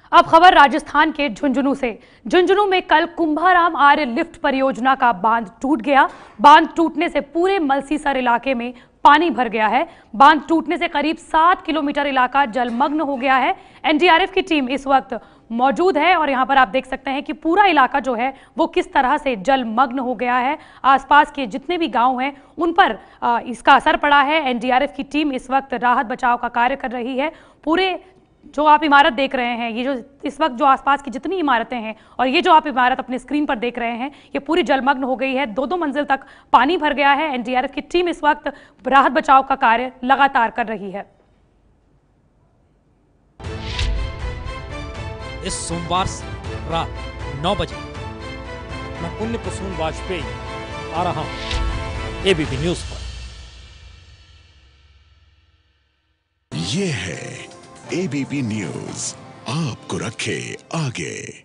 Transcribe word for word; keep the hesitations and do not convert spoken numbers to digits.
अब खबर राजस्थान के झुंझुनू से। झुंझुनू में कल कुंभा राम आर्य लिफ्ट परियोजना का बांध टूट गया। बांध टूटने से पूरे मलसीसर इलाके में पानी भर गया है। बांध टूटने से करीब सात किलोमीटर इलाका जलमग्न हो गया है। एन डी आर एफ की टीम इस वक्त मौजूद है और यहां पर आप देख सकते हैं कि पूरा इलाका जो है वो किस तरह से जलमग्न हो गया है। आसपास के जितने भी गांव हैं उन पर इसका असर पड़ा है। एन डी आर एफ की टीम इस वक्त राहत बचाव का कार्य कर रही है। पूरे जो आप इमारत देख रहे हैं, ये जो इस वक्त जो आसपास की जितनी इमारतें हैं और ये जो आप इमारत अपने स्क्रीन पर देख रहे हैं, ये पूरी जलमग्न हो गई है। दो दो मंजिल तक पानी भर गया है। एन डी आर एफ की टीम इस वक्त राहत बचाव का कार्य लगातार कर रही है। इस सोमवार रात नौ बजे मैं पुण्य प्रसून वाजपेयी आ रहा हूं ए बी पी न्यूज पर। ये है ए बी पी न्यूज, आपको रखे आगे।